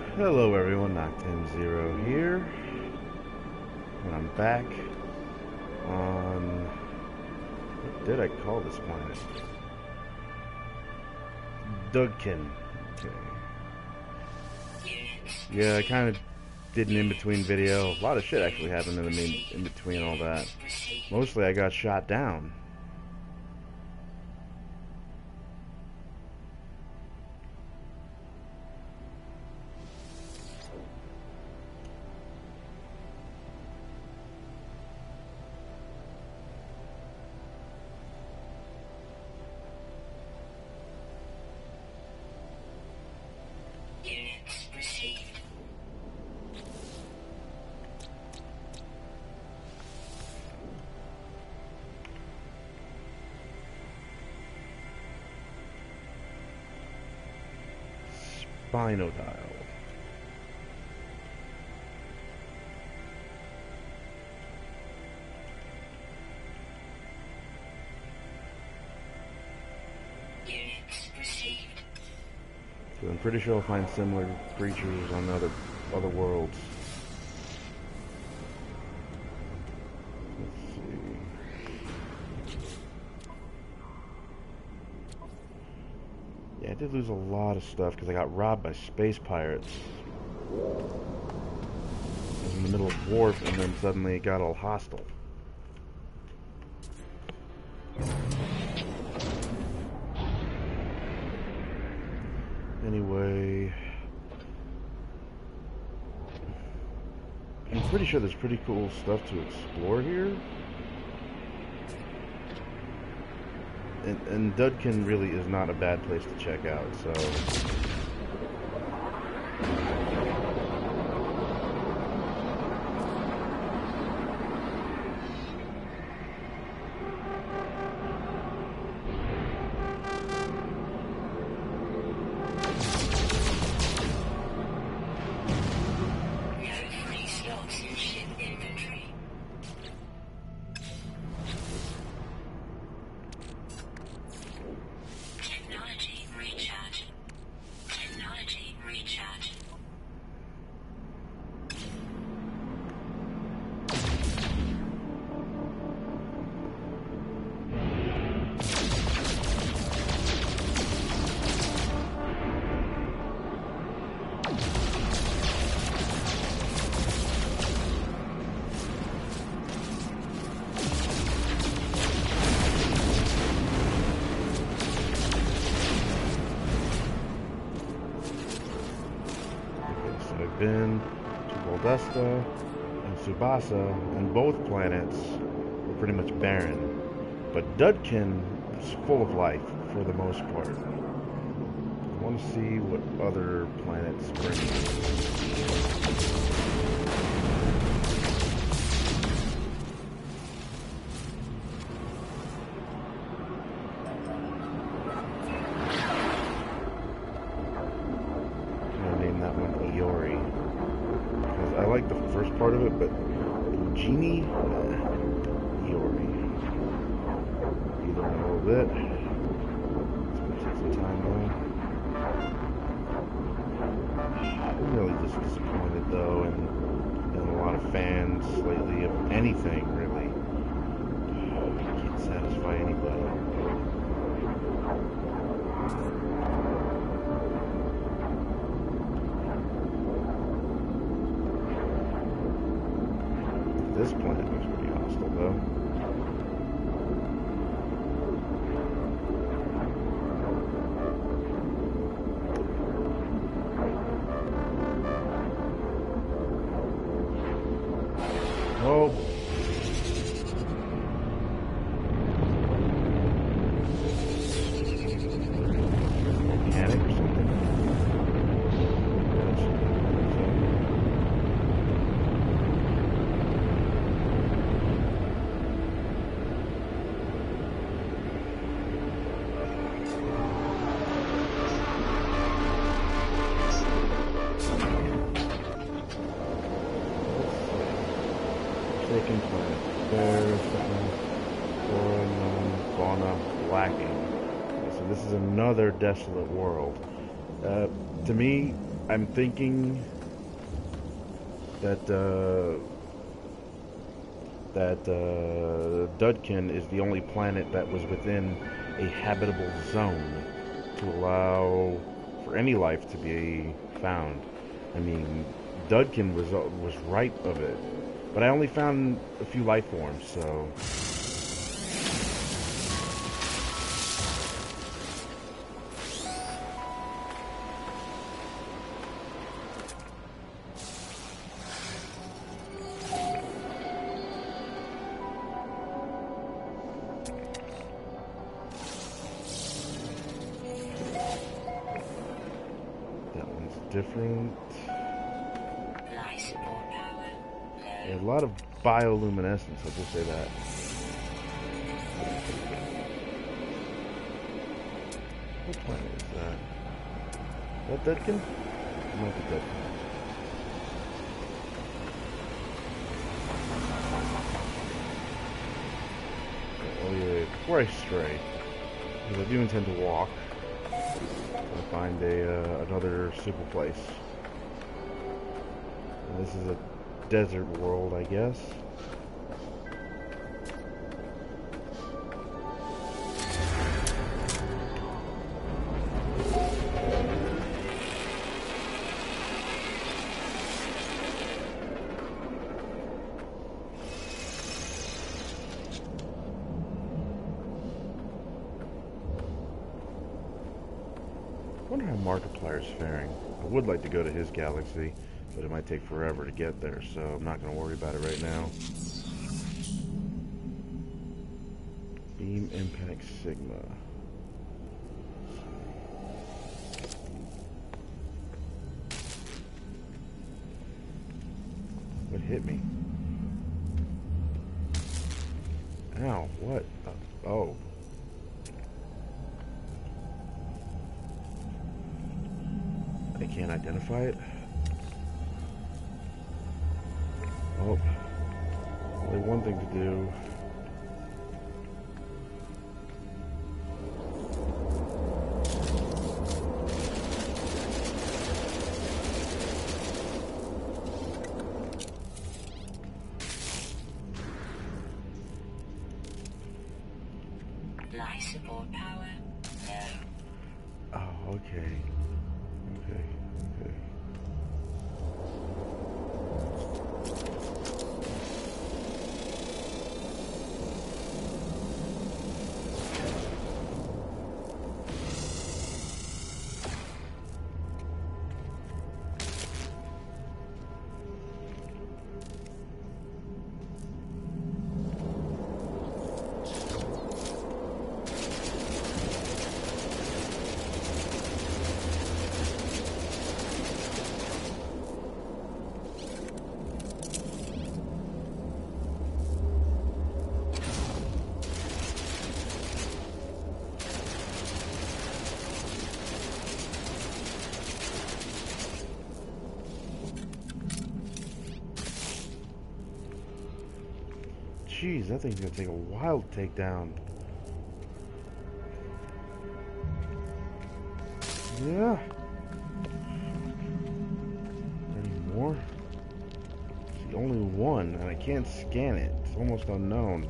Hello everyone, Noctem0 here, and I'm back on, what did I call this planet? Dudkin. Okay. Yeah, I kind of did an in-between video. A lot of shit actually happened in between all that. Mostly I got shot down. Spinodile. So I'm pretty sure I'll find similar creatures on other worlds. Let's see. Yeah, I did lose a lot of stuff because I got robbed by space pirates. I was in the middle of warp and then suddenly it got all hostile. Anyway, I'm pretty sure there's pretty cool stuff to explore here. And Dudkin really is not a bad place to check out, so... I've been to Voldesta and Tsubasa, and both planets were pretty much barren. But Dudkin is full of life for the most part. I want to see what other planets bring. I like the first part of it, but Genie, Iori. Either in a little bit. It's gonna take some time though. I'm really just disappointed though, and a lot of fans lately of anything really. Can't satisfy anybody. This planet looks pretty hostile, though. Oh. Mechanic or something? Forsaken planet. Bears, flora, known, fauna, lacking. So this is another desolate world. To me, I'm thinking that Dudkin is the only planet that was within a habitable zone to allow for any life to be found. I mean, Dudkin was right of it, but I only found a few life forms, so. Different. Yeah, a lot of bioluminescence, I'll just say that. What planet is that? Is that Dudkin? It might be Dudkin. Oh yeah, before I stray, because I do intend to walk. I'll find another super place. And this is a desert world, I guess. I wonder how Markiplier's faring. I would like to go to his galaxy, but it might take forever to get there, so I'm not going to worry about it right now. Beam Impact Sigma. What hit me? Ow, what? Oh. I can't identify it. Oh, only one thing to do. Life support power. No. Oh, okay. Okay. Jeez, that thing's gonna take a while to take down. Yeah. Any more? It's the only one, and I can't scan it. It's almost unknown.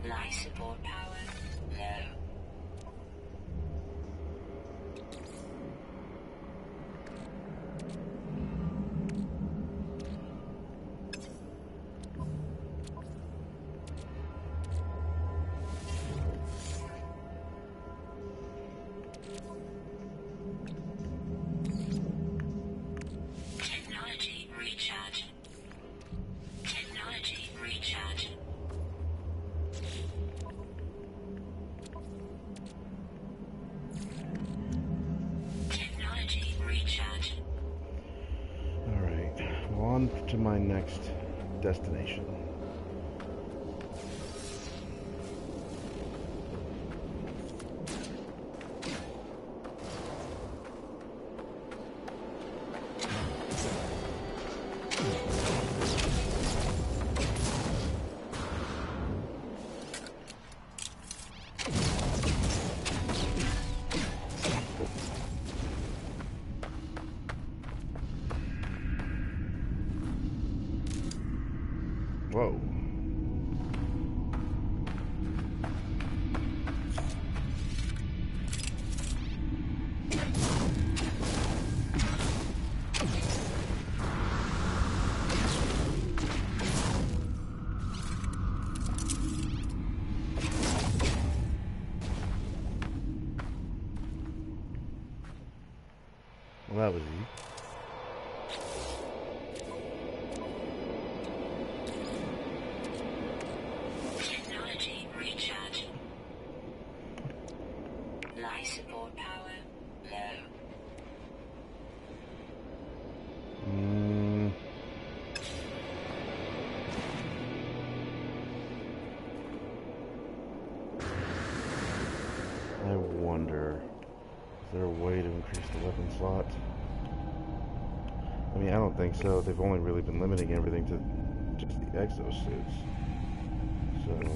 Life support power low. Technology recharge. Technology recharge. Technology recharge. Alright, well, on to my next destination. Whoa. Well, that was easy. Technology recharge. Life support power low. I wonder, is there a way to increase the weapon slot? I mean, I don't think so. They've only really been limiting everything to just the exosuits. So,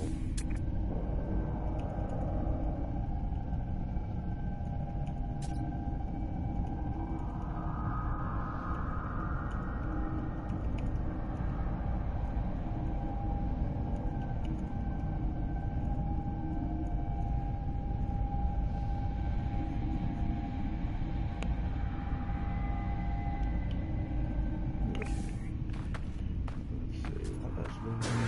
let's see what that's doing.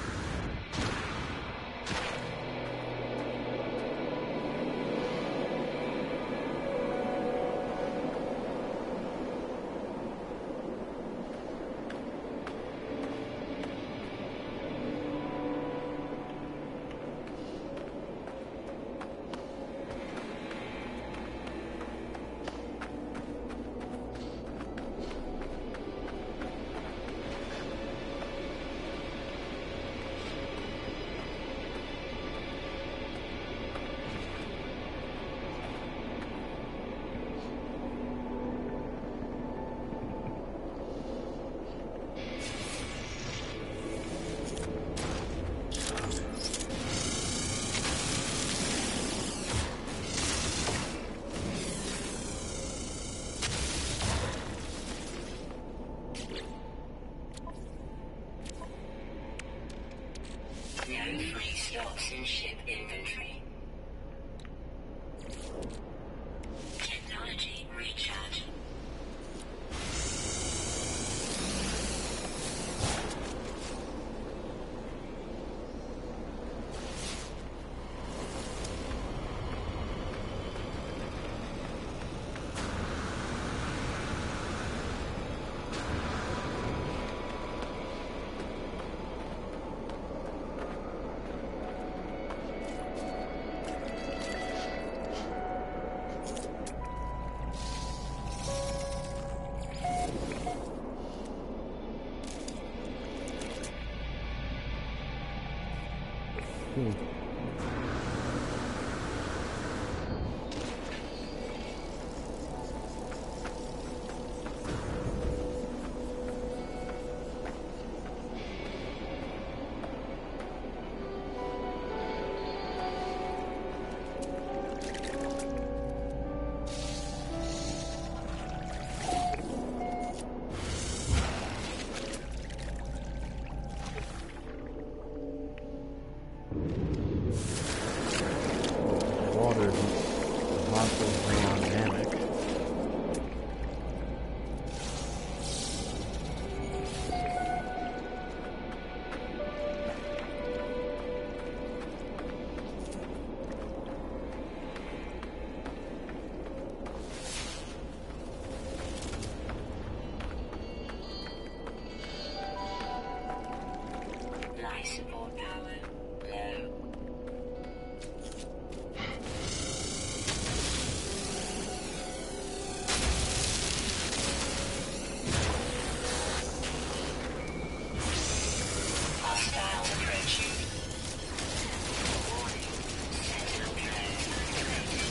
No free stocks in ship inventory. Technology recharge. there's a hostile Rayon Namek. Life support power low. Hostiles approaching. Warning. Sentinel drone activated.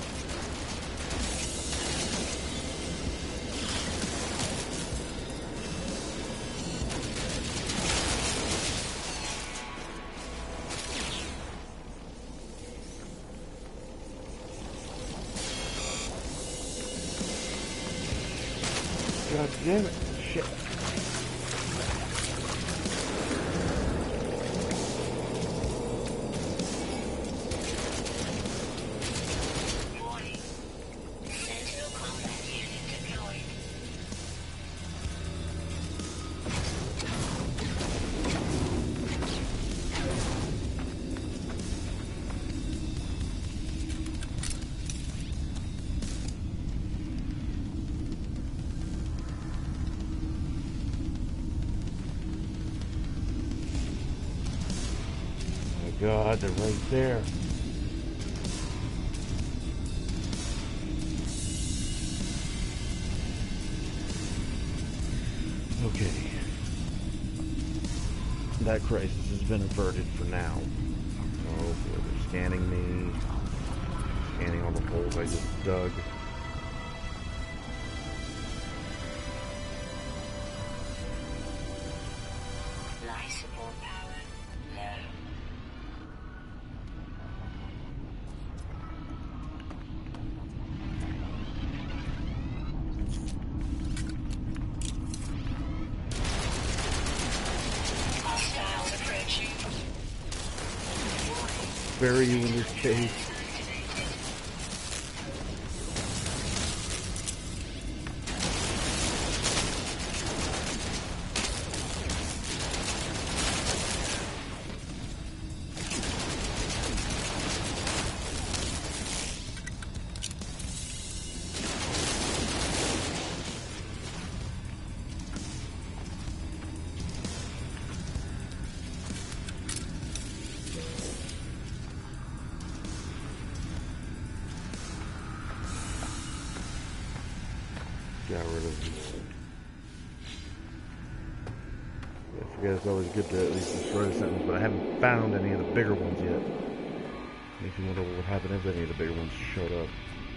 God damn it. Shit. Warning. Sentinel combat unit deployed. Oh my God, they're right there. Okay. That crisis has been averted for now. Oh boy, they're scanning me. Scanning all the holes I just dug. Life support power low. Hostiles approaching. Warning. Bury you in this cave. Activated. Got rid of these. I forget it's always good to at least destroy the Sentinels, but I haven't found any of the bigger ones yet. Makes me wonder what would happen if any of the bigger ones showed up.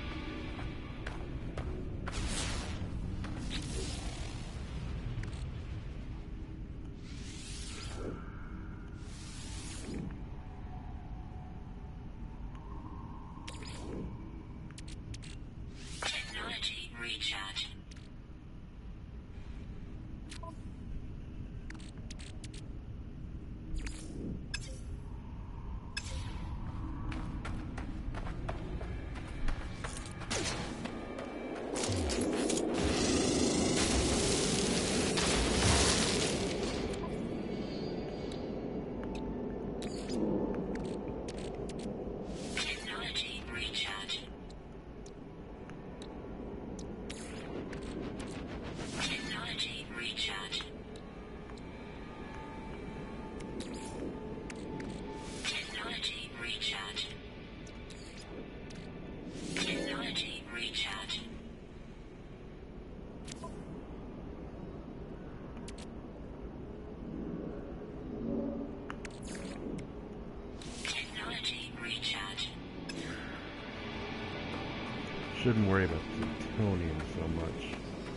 Technology recharging. Technology recharging. Technology recharging. Technology recharging. Technology recharging. Technology recharging. Shouldn't worry about plutonium so much.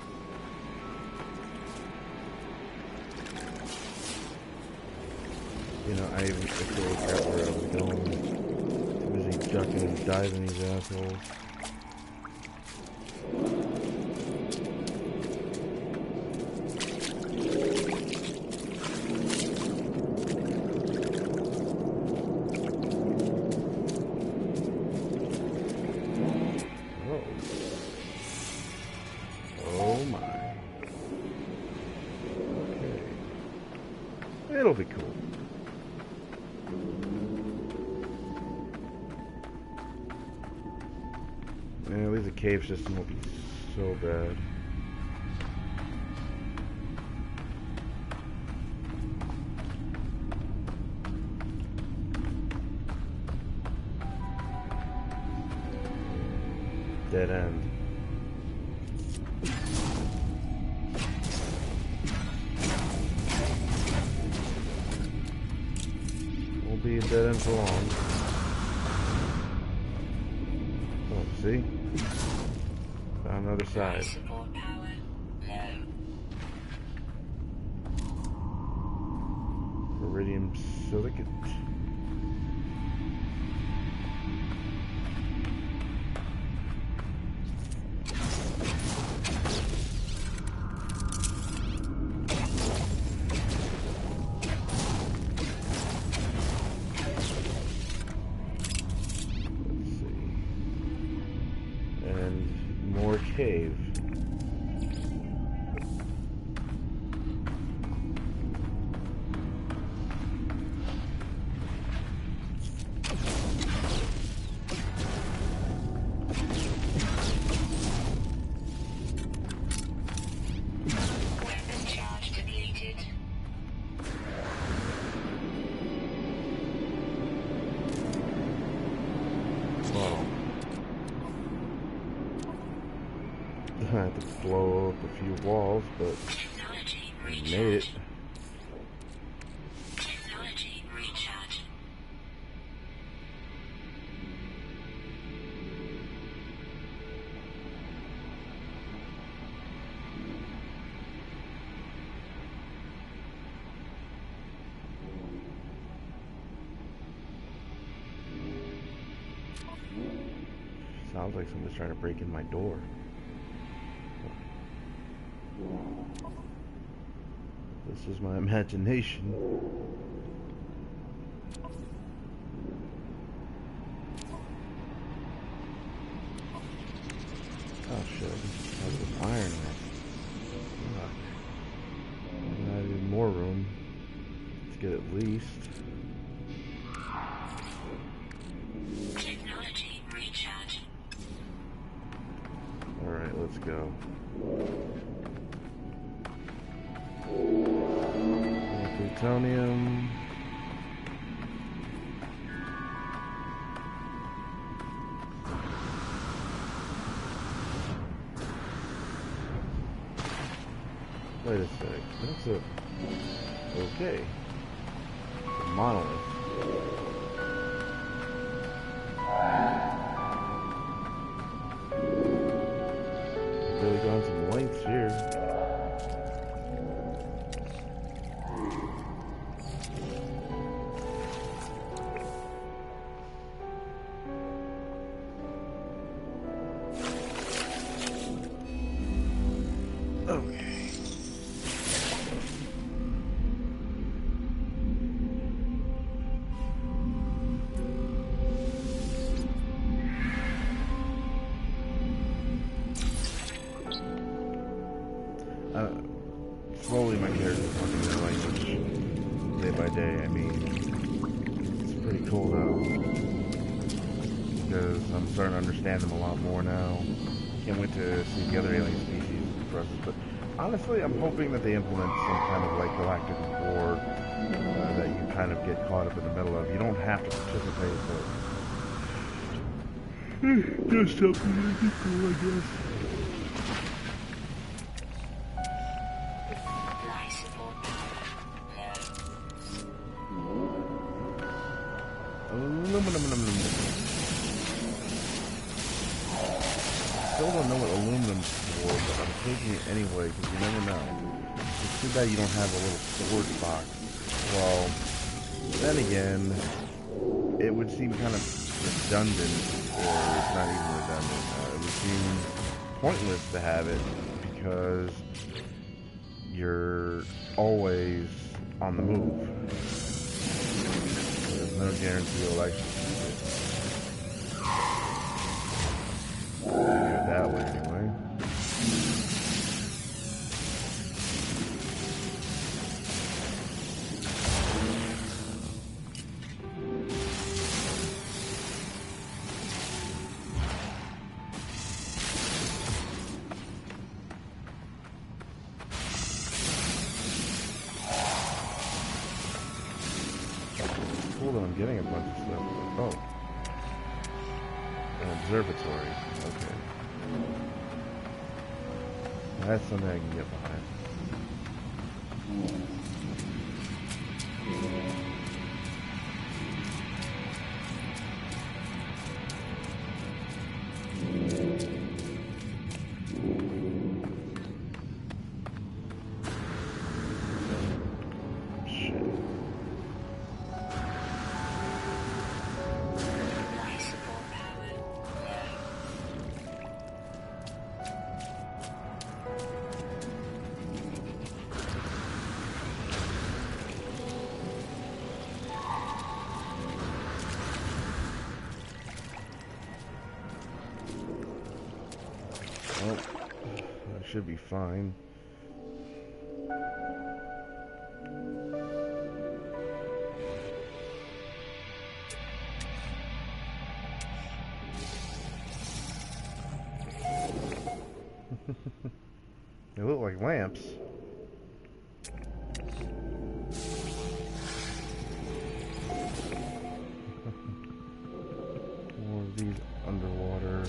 You know, I totally forgot where I was going. Too busy ducking and diving these assholes. Yeah, at least the cave system will be so bad. Dead end. Won't be a dead end for long. Oh, see? Found another side. Support power low. Iridium silicate. Cave. Weapon charge depleted. Wow. I had to blow up a few walls, but Technology I made it. recharge. Technology recharge. Sounds like someone's trying to break in my door. This is my imagination. Oh shit, I have some iron in it. Fuck. I need more room. Let's get at least. Technology recharge. Alright, let's go. Plutonium. Wait a sec. That's a... Okay. It's a monolith. Really gone some lengths here. Slowly my character's learning their language day by day. I mean, it's pretty cool though, because I'm starting to understand them a lot more now. Can't wait to see the other alien species process, but honestly I'm hoping that they implement some kind of like galactic war that you kind of get caught up in the middle of. You don't have to participate, but just something really cool, I guess. Still don't know what aluminum's for, but I'm taking it anyway because you never know. It's too bad you don't have a little storage box. Well, then again, it would seem kind of redundant, or it's not even redundant. It would seem pointless to have it because you're always on the move. There's no guarantee you'll actually keep it. That way anyway. cool that I'm getting a bunch of stuff. Oh. An observatory. Okay. That's something I can get behind. Well, that should be fine. They look like lamps. More of these underwater.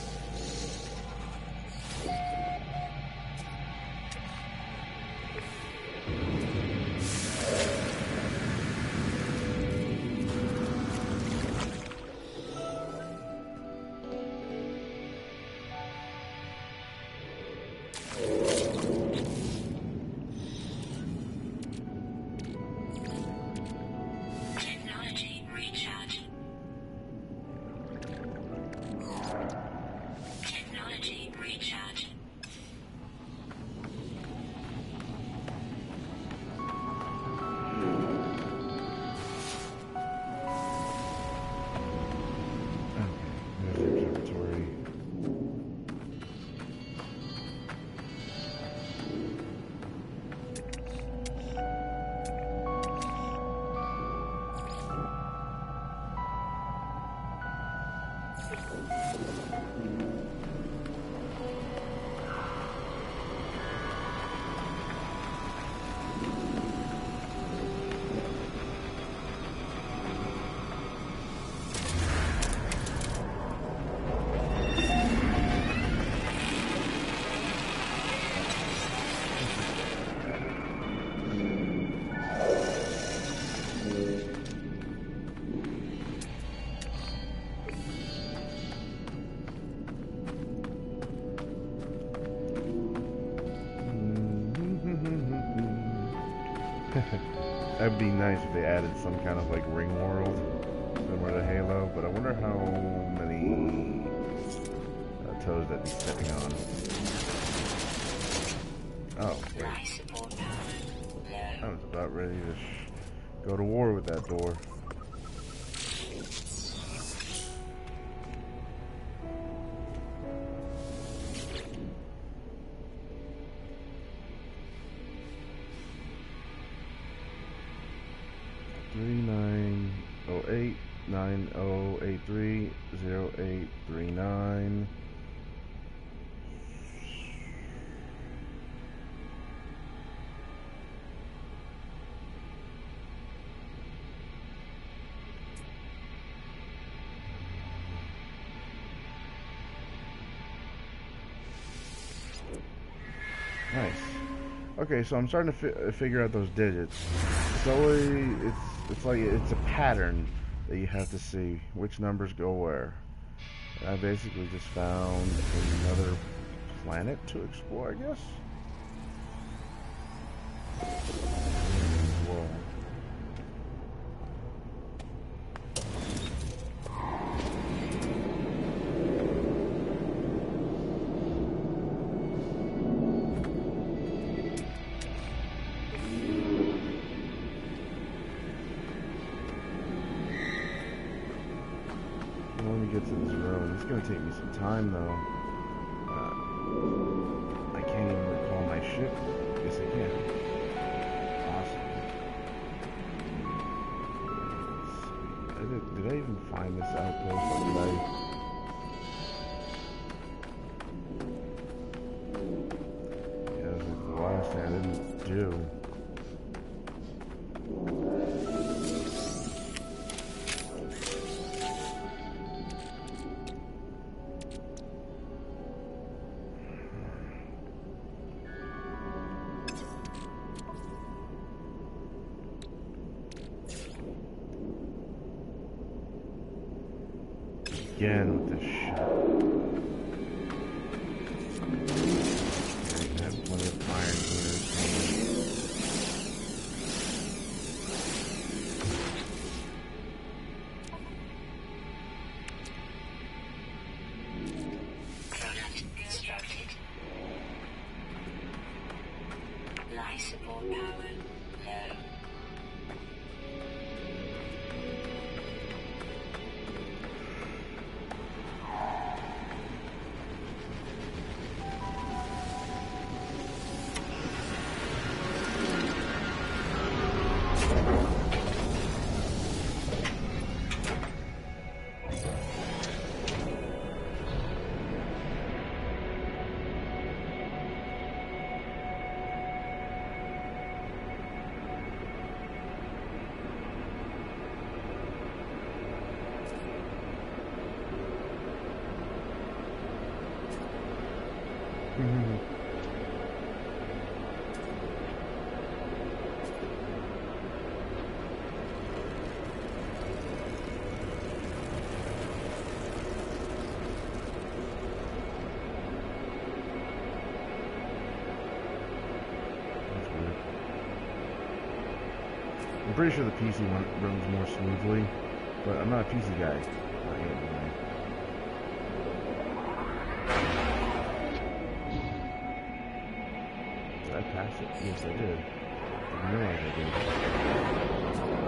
That'd be nice if they added some kind of like ring world similar to Halo, but I wonder how many toes that'd be stepping on. Oh, wait. I was about ready to go to war with that door. Nice. Okay, so I'm starting to figure out those digits. It's like it's a pattern that you have to see which numbers go where. And I basically just found another planet to explore, I guess. Whoa. It's gonna take me some time though. I can't even recall my ship. Yes, I can. Awesome. Did I even find this outpost? Or did I? Yeah, this is the last thing I didn't do. again with this shit. I have plenty of iron cleaners. Product constructed. Life support power low. I'm pretty sure the PC one runs more smoothly, but I'm not a PC guy. Did I pass it? Yes, I did. I didn't realize I did.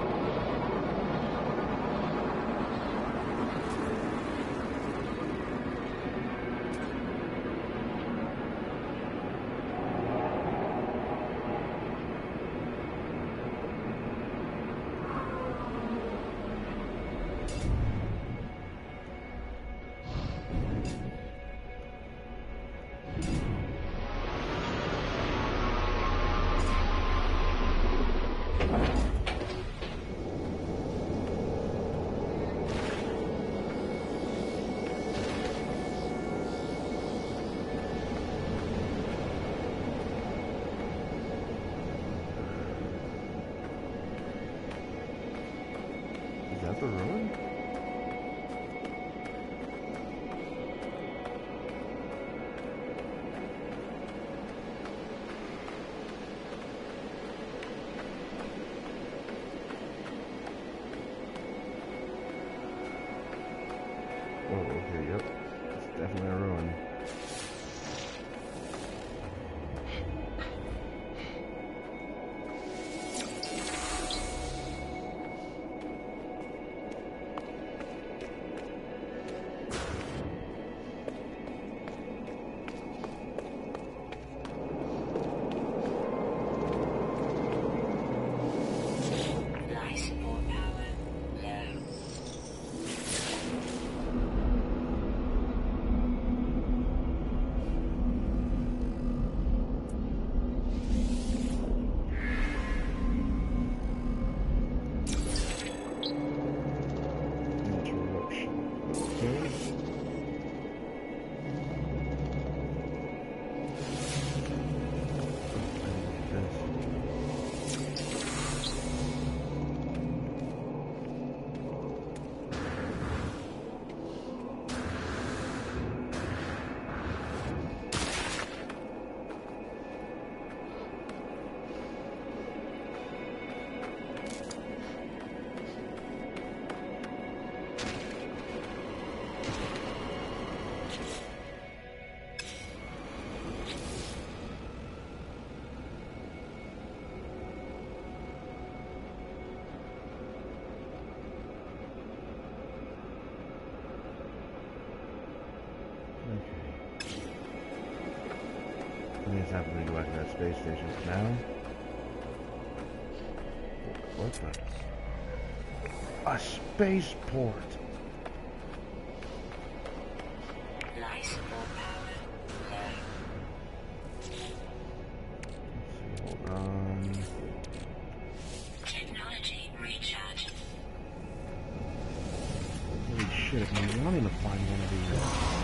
Is that the ruin? Oh, okay, yep. It's definitely a ruin. Life support power low. Interruption. Okay. I think it's time for me to go back to that space station for now. What's that? A spaceport! Life support power low. Let's see, hold on. Technology recharge. Holy shit, I've been wanting to find one of these.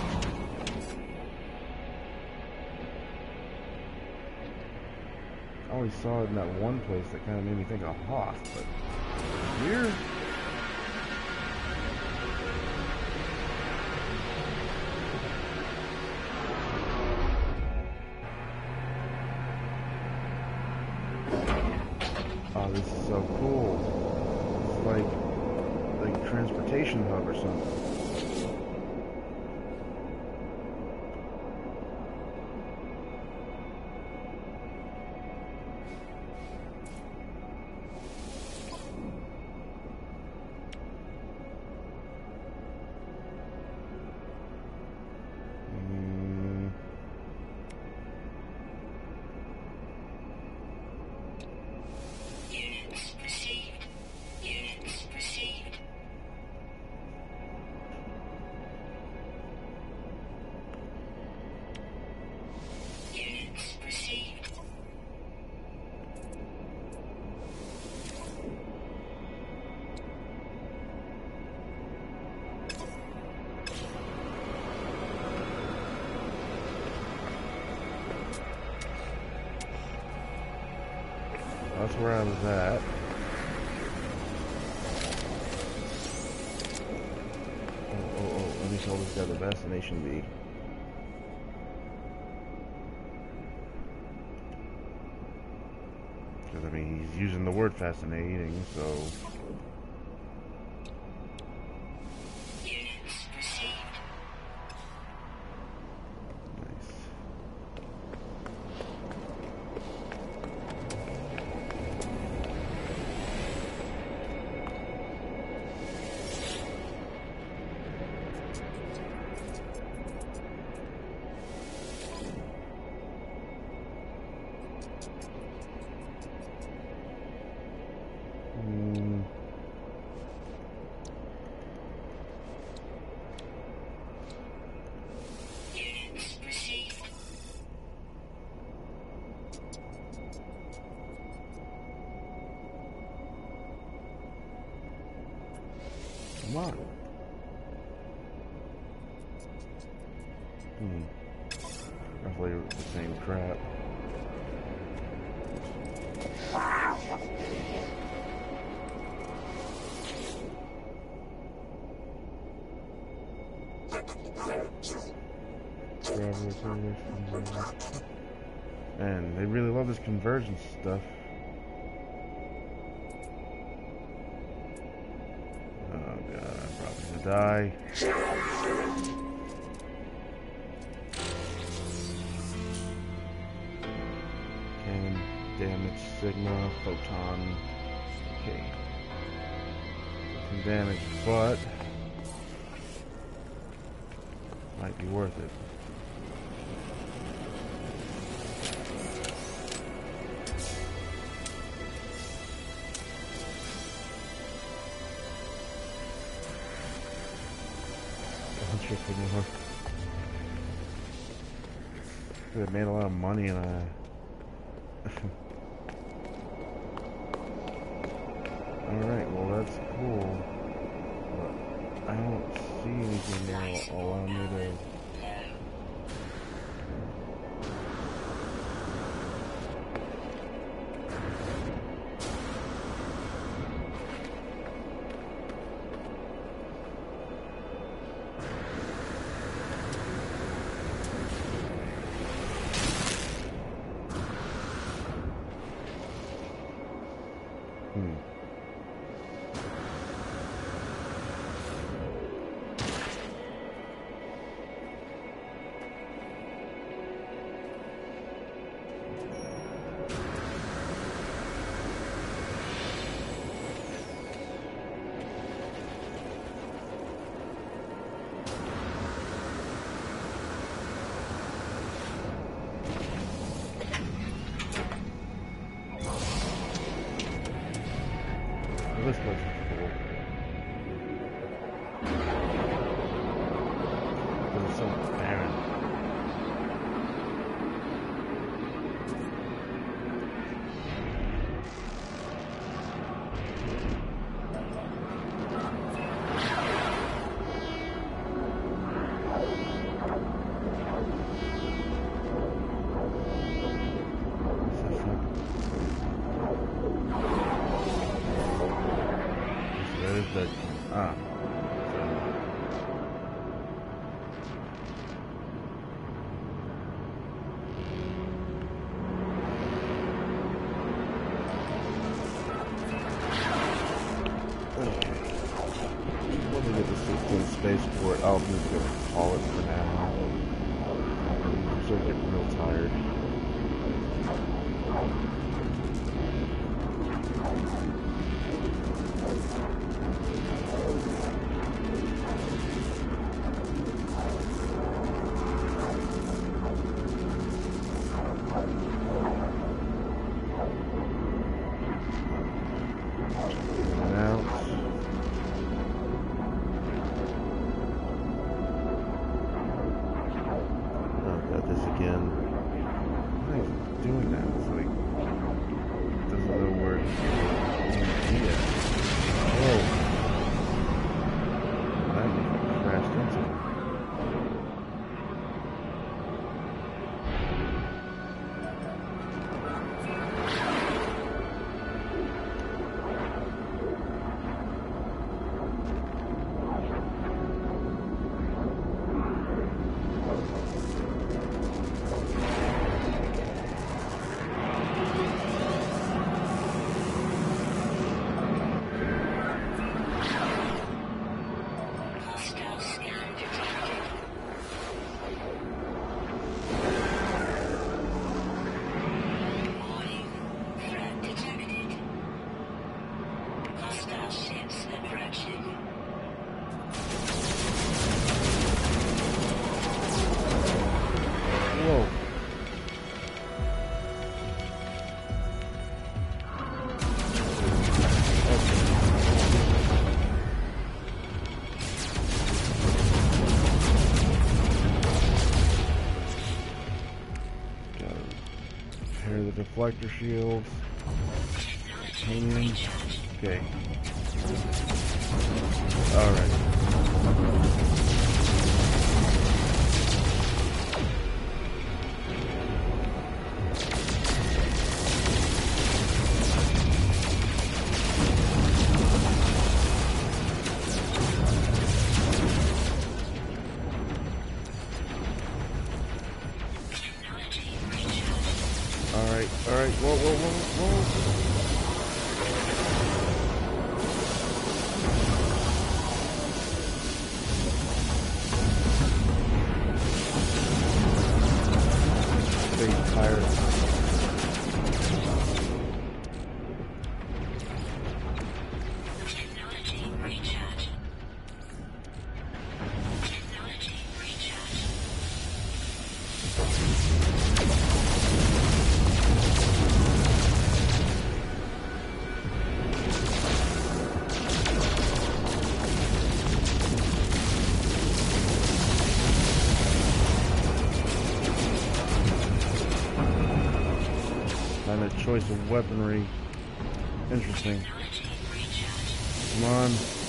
I always saw it in that one place that kind of made me think of Hoth, but here? this is so cool. It's like a transportation hub or something. Units received. Units received. Units received. That's where I was at. Oh, let me tell this guy the destination be. Because, I mean, he's using the word fascinating, so... Units received. Nice. Units received. Come on. Roughly the same crap. And they really love this convergence stuff. Oh god, I'm probably gonna die. Cannon damage, Sigma, Photon. Okay. Some damage, but might be worth it. Trip anymore. Could have made a lot of money and Alright, well that's cool. But I don't see anything that'll allow me to this place is cool. Because it's so barren. That spaceport. I'll just go call it for now. I'm still getting real tired. Deflector shields. Titanium. Okay. Alright. Alright, whoa. Big pirate. Choice of weaponry. Interesting. Come on.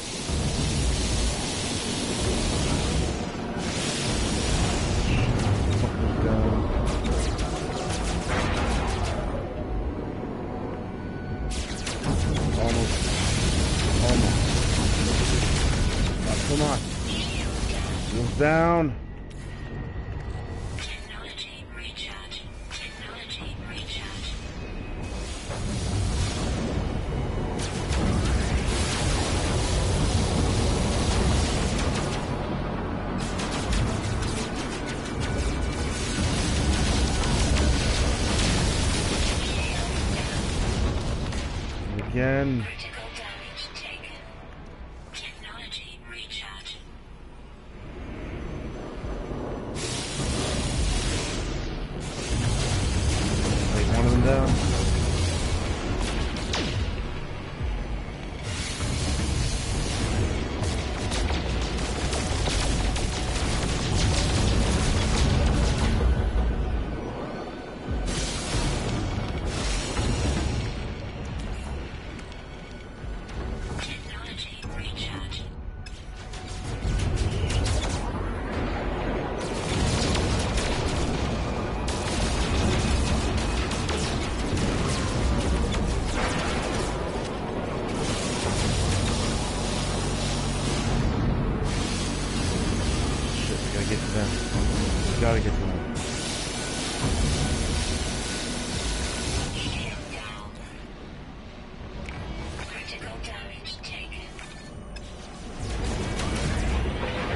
Fucker's down. Almost. Oh, come on. Move down. Again. Critical damage taken. Technology recharge. Take one of them down. Gotta get to them. Critical damage taken.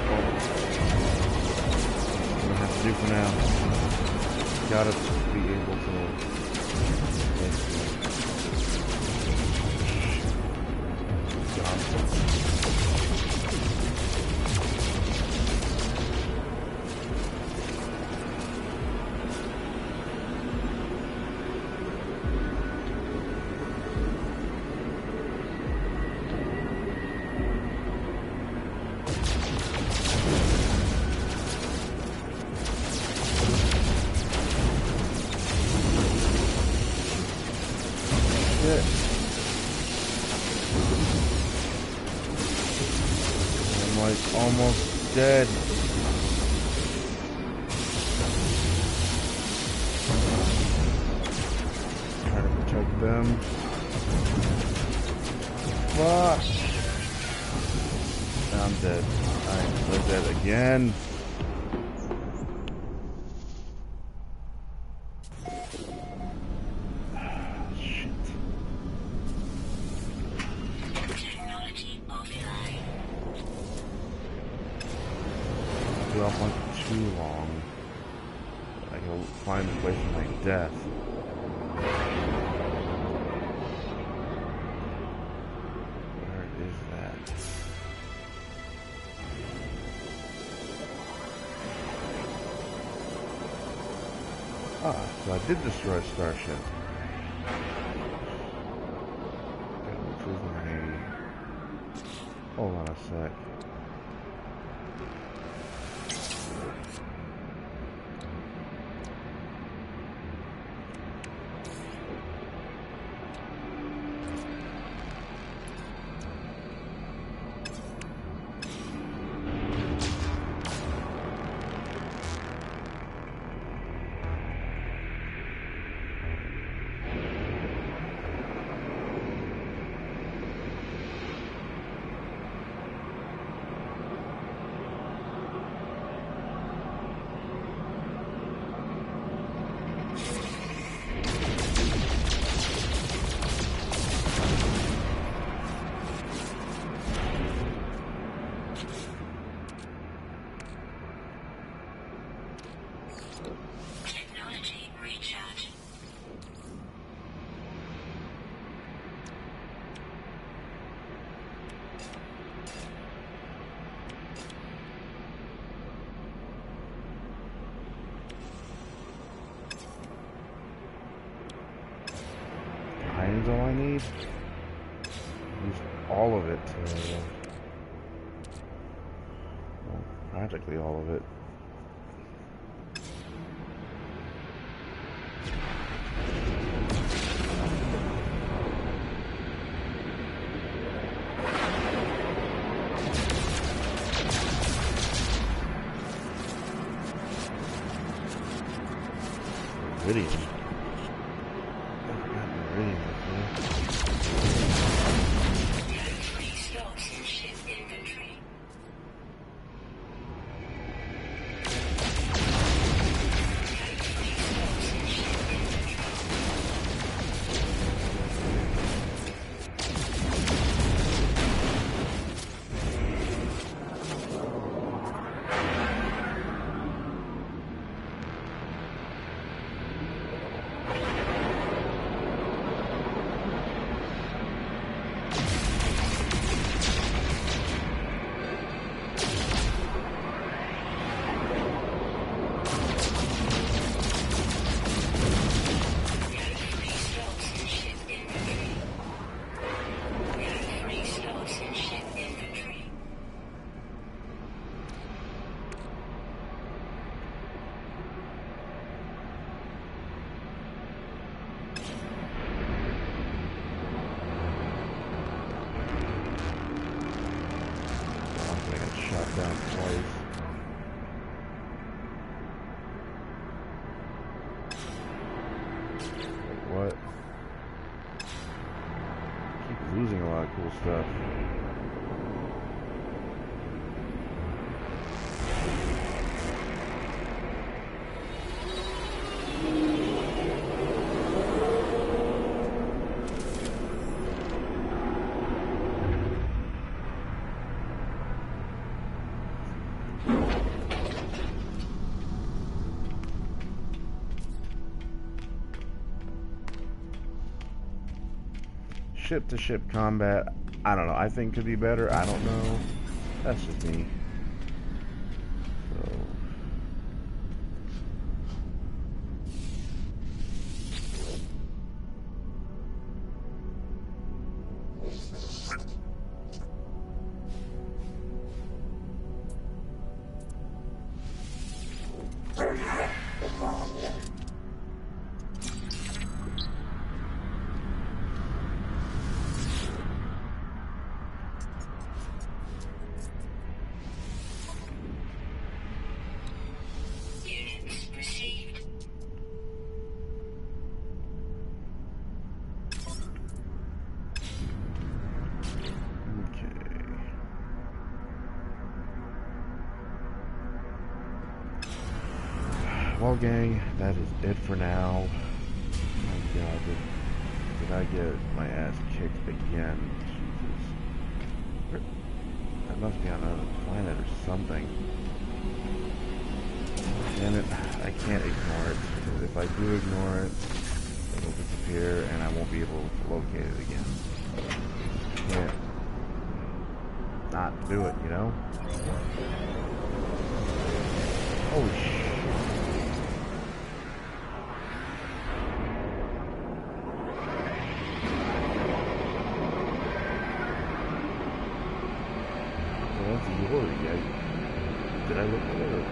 for now. Gotta be able to. I'm like almost dead. Try to protect them. Fuck. I'm dead. Alright, we're dead again. Too long. I can find a way from my death. Where is that? Ah, so I did destroy a starship. Gotta improve my aim. Hold on a sec. All I need. Use all of it. Well, practically all of it. Iridium. Down twice. What? Keep losing a lot of cool stuff. ship-to-ship combat, I don't know. I think could be better. I don't know. That's just me. So. Units received. Okay. Well, gang, that is it for now. Oh god, did I get my ass kicked again? Jesus. That must be on another planet or something. Damn it, I can't ignore it, because if I do ignore it, it'll disappear and I won't be able to locate it again. Can't not do it, you know? Holy shit. Well, that's Yori. Did I look at it?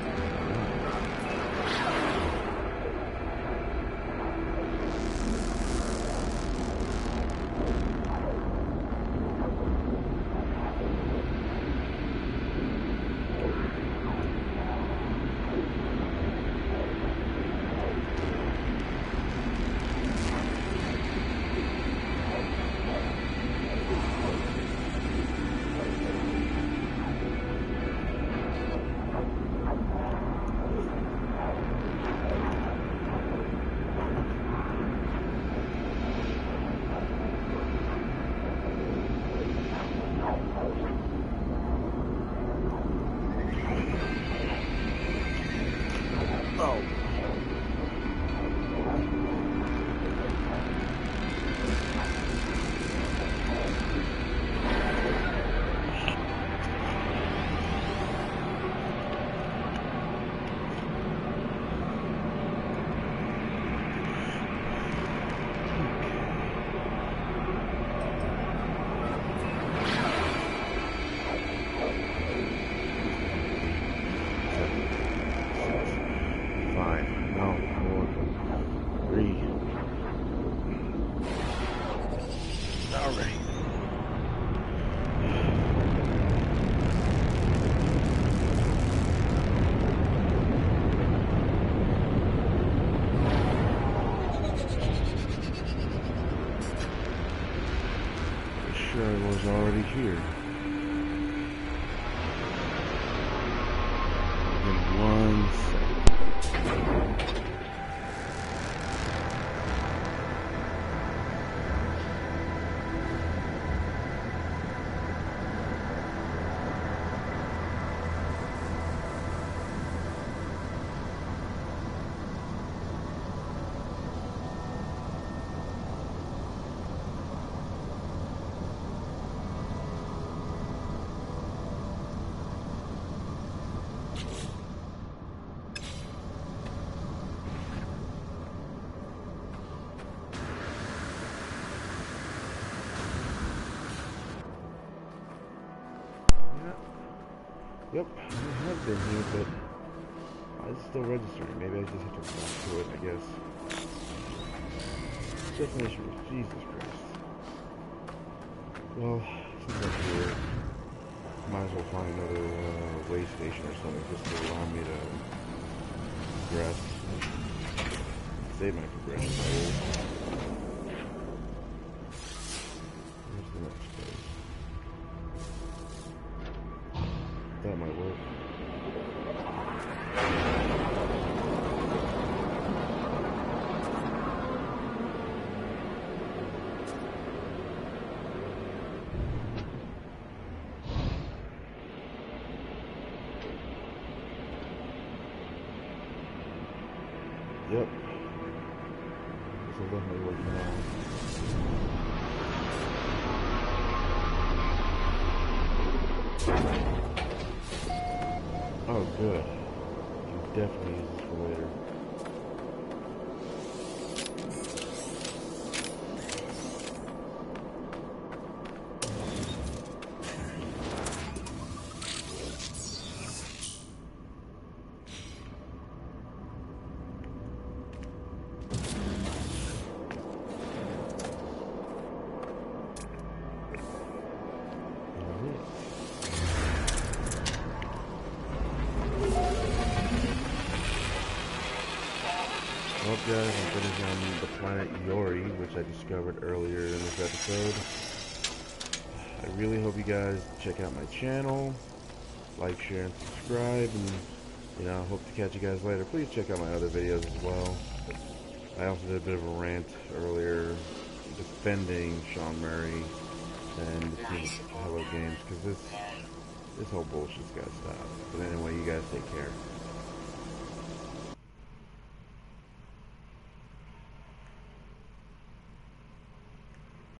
Was already here. In 1 second. Yep, I have been here, but it's still registering. Maybe I just have to go back to it, I guess. Destination was Jesus Christ. Well, since I'm here, might as well find another way station or something just to allow me to progress. Save my progression goals. Where's the next place? That might work. Yep. This will definitely work now. Oh, good. You definitely use this for later. Well, guys, I'm finishing on the planet Yori, which I discovered earlier in this episode. I really hope you guys check out my channel, like, share, and subscribe, and, you know, I hope to catch you guys later. Please check out my other videos as well. I also did a bit of a rant earlier defending Sean Murray and the team Hello Games, because this whole bullshit's gotta stop. But anyway, you guys take care.